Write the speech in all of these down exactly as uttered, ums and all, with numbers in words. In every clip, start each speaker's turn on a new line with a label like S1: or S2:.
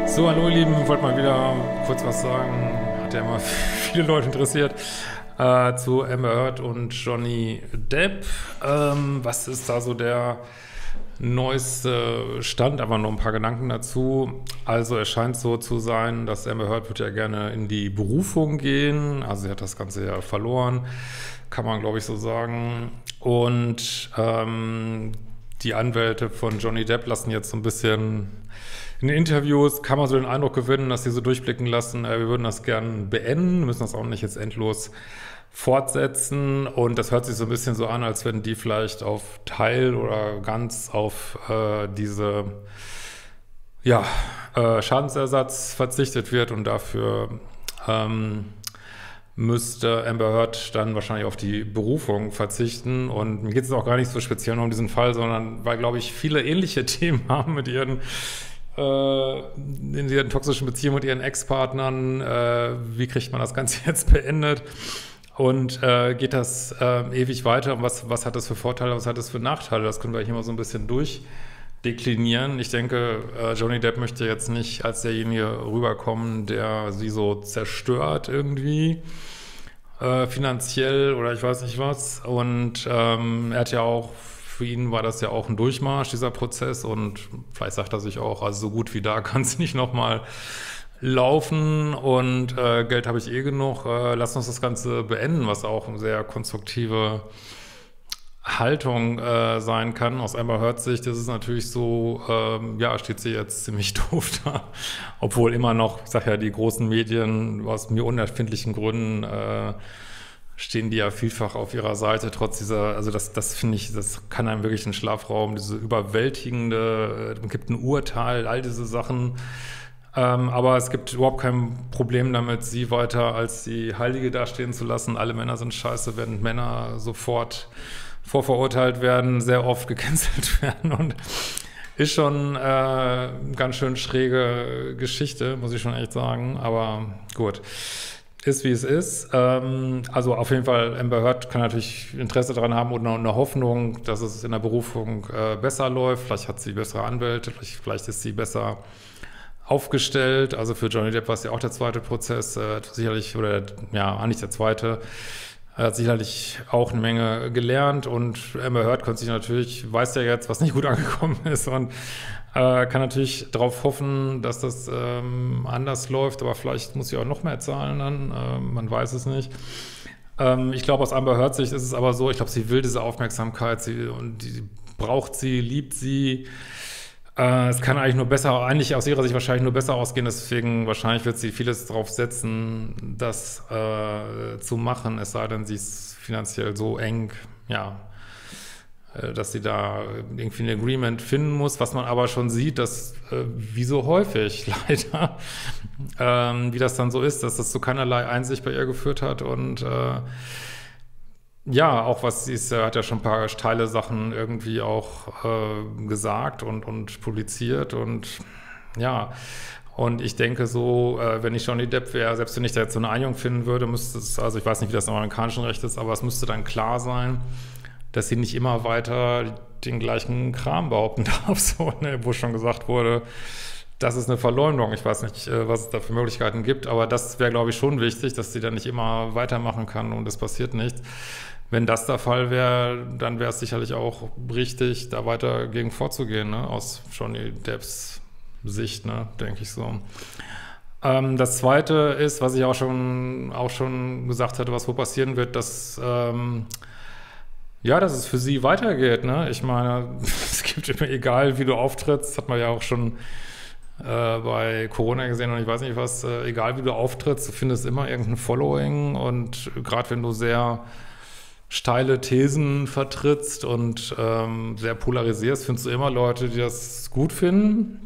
S1: So, hallo ihr Lieben, wollte mal wieder kurz was sagen, hat ja immer viele Leute interessiert, äh, zu Amber Heard und Johnny Depp. Ähm, was ist da so der neueste Stand? Aber noch ein paar Gedanken dazu. Also es scheint so zu sein, dass Amber Heard wird ja gerne in die Berufung gehen, also sie hat das Ganze ja verloren, kann man glaube ich so sagen. Und ähm, die Anwälte von Johnny Depp lassen jetzt so ein bisschen in den Interviews, kann man so den Eindruck gewinnen, dass sie so durchblicken lassen, äh, wir würden das gern beenden, müssen das auch nicht jetzt endlos fortsetzen. Und das hört sich so ein bisschen so an, als wenn die vielleicht auf Teil oder ganz auf äh, diese ja, äh, Schadensersatz verzichtet wird und dafür ähm, müsste Amber Heard dann wahrscheinlich auf die Berufung verzichten. Und mir geht es auch gar nicht so speziell nur um diesen Fall, sondern weil, glaube ich, viele ähnliche Themen haben mit ihren äh, in ihren toxischen Beziehungen mit ihren Ex-Partnern. Äh, wie kriegt man das Ganze jetzt beendet? Und äh, geht das äh, ewig weiter? Und was, was hat das für Vorteile, was hat das für Nachteile? Das können wir hier mal so ein bisschen durchdeklinieren. Ich denke, äh, Johnny Depp möchte jetzt nicht als derjenige rüberkommen, der sie so zerstört irgendwie, äh, finanziell oder ich weiß nicht was. Und ähm, er hat ja auch, für ihn war das ja auch ein Durchmarsch, dieser Prozess. Und vielleicht sagt er sich auch, also so gut wie da kann es nicht nochmal laufen und äh, Geld habe ich eh genug, äh, lass uns das Ganze beenden, was auch eine sehr konstruktive Haltung äh, sein kann. Aus Amber Heard Sicht ist es natürlich so, ähm, ja, steht sie jetzt ziemlich doof da, obwohl immer noch, ich sag ja, die großen Medien aus mir unerfindlichen Gründen äh, stehen die ja vielfach auf ihrer Seite, trotz dieser, also das, das finde ich, das kann einem wirklich einen Schlafraum, diese überwältigende, äh, gibt ein Urteil, all diese Sachen. Ähm, aber es gibt überhaupt kein Problem damit, sie weiter als die Heilige dastehen zu lassen. Alle Männer sind scheiße, während Männer sofort vorverurteilt werden, sehr oft gecancelt werden und ist schon äh, ganz schön schräge Geschichte, muss ich schon echt sagen. Aber gut, ist wie es ist. Ähm, also auf jeden Fall, Amber Heard kann natürlich Interesse daran haben und eine Hoffnung, dass es in der Berufung äh, besser läuft. Vielleicht hat sie bessere Anwälte, vielleicht, vielleicht ist sie besser aufgestellt. Also für Johnny Depp war es ja auch der zweite Prozess, äh, sicherlich, oder ja, nicht der zweite, er hat sicherlich auch eine Menge gelernt und Amber Heard konnte sich natürlich, weiß ja jetzt, was nicht gut angekommen ist und äh, kann natürlich darauf hoffen, dass das ähm, anders läuft, aber vielleicht muss sie auch noch mehr zahlen dann, äh, man weiß es nicht. Ähm, ich glaube, aus Amber Heard Sicht ist es aber so, ich glaube, sie will diese Aufmerksamkeit, sie, und die braucht sie, liebt sie. Es kann eigentlich nur besser, eigentlich aus ihrer Sicht wahrscheinlich nur besser ausgehen, deswegen wahrscheinlich wird sie vieles drauf setzen, das äh, zu machen, es sei denn, sie ist finanziell so eng, ja, äh, dass sie da irgendwie ein Agreement finden muss, was man aber schon sieht, dass, äh, wie so häufig leider, ähm, wie das dann so ist, dass das zu keinerlei Einsicht bei ihr geführt hat und äh, ja, auch was sie ist, hat ja schon ein paar steile Sachen irgendwie auch äh, gesagt und, und publiziert und ja, und ich denke so, äh, wenn ich Johnny Depp wäre, selbst wenn ich da jetzt so eine Einigung finden würde, müsste es, also ich weiß nicht, wie das im amerikanischen Recht ist, aber es müsste dann klar sein, dass sie nicht immer weiter den gleichen Kram behaupten darf, so, ne, wo schon gesagt wurde, das ist eine Verleumdung. Ich weiß nicht, was es da für Möglichkeiten gibt, aber das wäre, glaube ich, schon wichtig, dass sie dann nicht immer weitermachen kann und es passiert nichts. Wenn das der Fall wäre, dann wäre es sicherlich auch richtig, da weiter gegen vorzugehen, ne? Aus Johnny Depps Sicht, ne? Denke ich so. Ähm, das Zweite ist, was ich auch schon, auch schon gesagt hatte, was wohl passieren wird, dass ähm, ja, dass es für sie weitergeht, ne? Ich meine, es gibt immer, egal wie du auftrittst, hat man ja auch schon Äh, bei Corona gesehen und ich weiß nicht was, äh, egal wie du auftrittst, du findest immer irgendein Following und gerade wenn du sehr steile Thesen vertrittst und ähm, sehr polarisierst, findest du immer Leute, die das gut finden.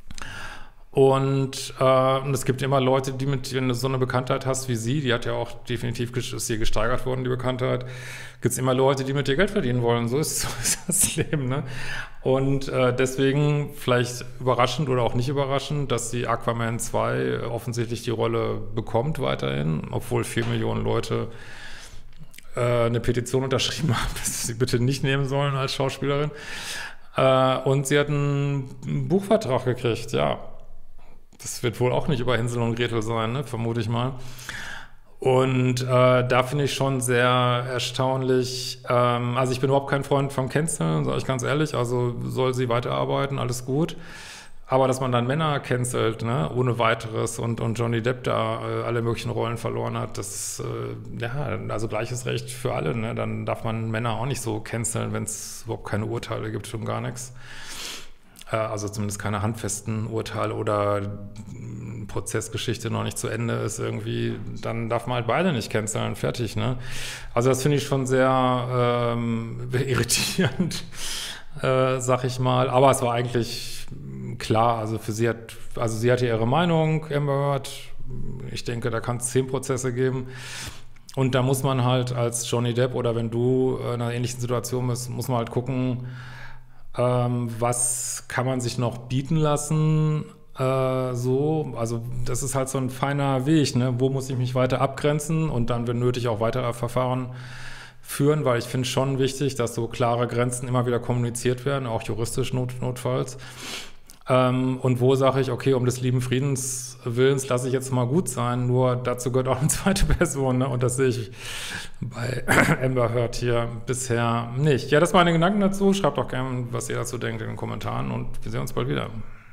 S1: Und, äh, und es gibt immer Leute, die mit, wenn du so eine Bekanntheit hast wie sie, die hat ja auch definitiv, ist hier gesteigert worden, die Bekanntheit, gibt es immer Leute, die mit dir Geld verdienen wollen. So ist, so ist das Leben, ne? Und äh, deswegen vielleicht überraschend oder auch nicht überraschend, dass die Aquaman zwei offensichtlich die Rolle bekommt weiterhin, obwohl vier Millionen Leute äh, eine Petition unterschrieben haben, dass sie bitte nicht nehmen sollen als Schauspielerin. Äh, und sie hat einen Buchvertrag gekriegt, ja. das wird wohl auch nicht über Hänsel und Gretel sein, ne? Vermute ich mal. Und äh, da finde ich schon sehr erstaunlich, ähm, also ich bin überhaupt kein Freund vom Canceln, sage ich ganz ehrlich, also soll sie weiterarbeiten, alles gut. Aber dass man dann Männer cancelt, ne, ohne weiteres und, und Johnny Depp da äh, alle möglichen Rollen verloren hat, das ist, äh, ja, also gleiches Recht für alle, ne, dann darf man Männer auch nicht so canceln, wenn es überhaupt keine Urteile gibt, schon gar nichts. Äh, also zumindest keine handfesten Urteile oder Prozessgeschichte noch nicht zu Ende ist irgendwie, dann darf man halt beide nicht canceln, fertig, ne. Also das finde ich schon sehr ähm, irritierend, äh, sag ich mal, aber es war eigentlich klar, also für sie hat, also sie hatte ihre Meinung, Amber Heard. Ich denke, da kann es zehn Prozesse geben. Und da muss man halt als Johnny Depp oder wenn du in einer ähnlichen Situation bist, muss man halt gucken, ähm, was kann man sich noch bieten lassen, äh, so. Also das ist halt so ein feiner Weg, ne? Wo muss ich mich weiter abgrenzen und dann, wenn nötig, auch weitere Verfahren führen, weil ich finde schon wichtig, dass so klare Grenzen immer wieder kommuniziert werden, auch juristisch not, notfalls. Ähm, und wo sage ich, okay, um des lieben Friedens Willens lasse ich jetzt mal gut sein, nur dazu gehört auch eine zweite Person, ne? Und das sehe ich bei Amber Heard hier bisher nicht. Ja, das waren meine Gedanken dazu. Schreibt doch gerne, was ihr dazu denkt in den Kommentaren und wir sehen uns bald wieder.